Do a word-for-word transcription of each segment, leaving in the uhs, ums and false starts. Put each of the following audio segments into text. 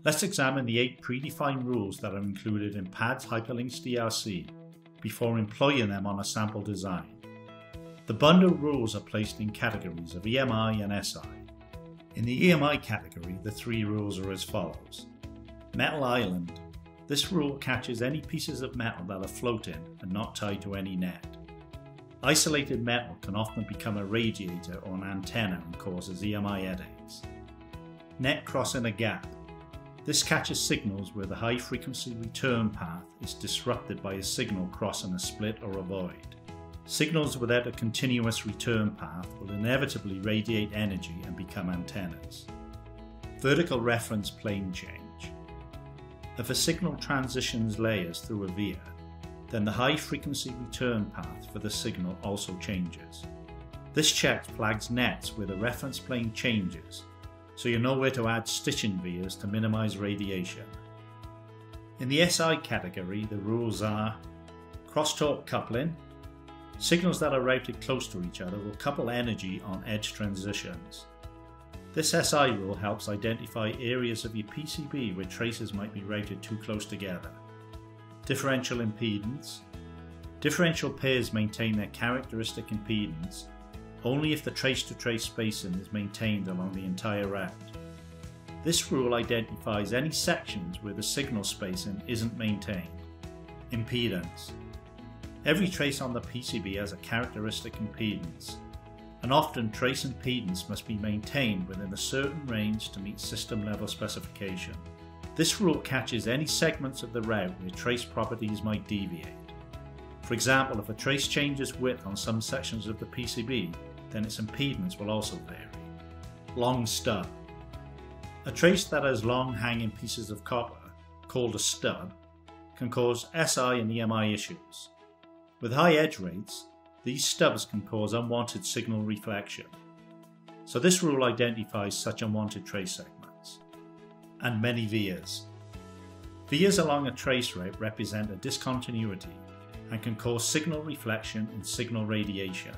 Let's examine the eight predefined rules that are included in P A D's Hyperlinks D R C before employing them on a sample design. The bundle rules are placed in categories of E M I and S I. In the E M I category, the three rules are as follows. Metal Island. This rule catches any pieces of metal that are floating and not tied to any net. Isolated metal can often become a radiator or an antenna and causes E M I headaches. Net crossing a gap. This catches signals where the high frequency return path is disrupted by a signal crossing a split or a void. Signals without a continuous return path will inevitably radiate energy and become antennas. Vertical reference plane change. If a signal transitions layers through a via, then the high frequency return path for the signal also changes. This check flags nets where the reference plane changes, so you know where to add stitching vias to minimize radiation. In the S I category, the rules are crosstalk coupling. Signals that are routed close to each other will couple energy on edge transitions. This S I rule helps identify areas of your P C B where traces might be routed too close together. Differential impedance. Differential pairs maintain their characteristic impedance only if the trace-to-trace spacing is maintained along the entire route. This rule identifies any sections where the signal spacing isn't maintained. Impedance. Every trace on the P C B has a characteristic impedance, and often trace impedance must be maintained within a certain range to meet system level specification. This rule catches any segments of the route where trace properties might deviate. For example, if a trace changes width on some sections of the P C B, then its impedance will also vary. Long stub. A trace that has long hanging pieces of copper, called a stub, can cause S I and E M I issues. With high edge rates, these stubs can cause unwanted signal reflection. So this rule identifies such unwanted trace segments. And many vias. Vias along a trace route represent a discontinuity and can cause signal reflection and signal radiation.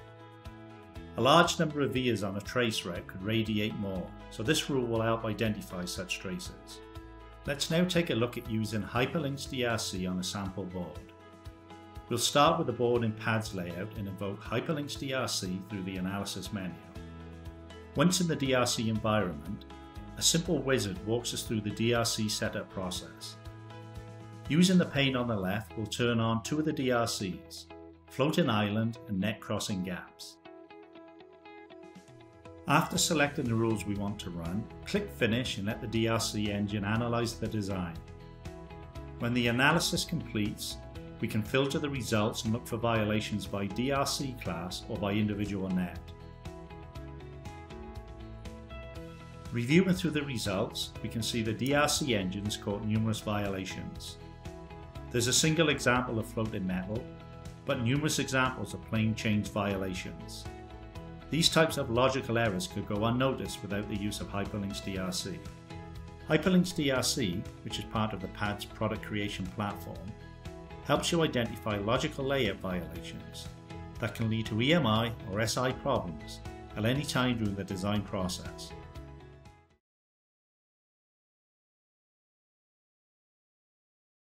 A large number of vias on a trace route could radiate more, so this rule will help identify such traces. Let's now take a look at using Hyperlinks D R C on a sample board. We'll start with the board in P A D's layout and invoke Hyperlinks D R C through the analysis menu. Once in the D R C environment, a simple wizard walks us through the D R C setup process. Using the pane on the left, we'll turn on two of the D R Cs, Floating Island and Net Crossing Gaps. After selecting the rules we want to run, click Finish and let the D R C engine analyze the design. When the analysis completes, we can filter the results and look for violations by D R C class or by individual net. Reviewing through the results, we can see the D R C engines caught numerous violations. There's a single example of floating metal, but numerous examples of plane change violations. These types of logical errors could go unnoticed without the use of Hyperlinks D R C. Hyperlinks D R C, which is part of the P A D's product creation platform, helps you identify logical layout violations that can lead to E M I or S I problems at any time during the design process.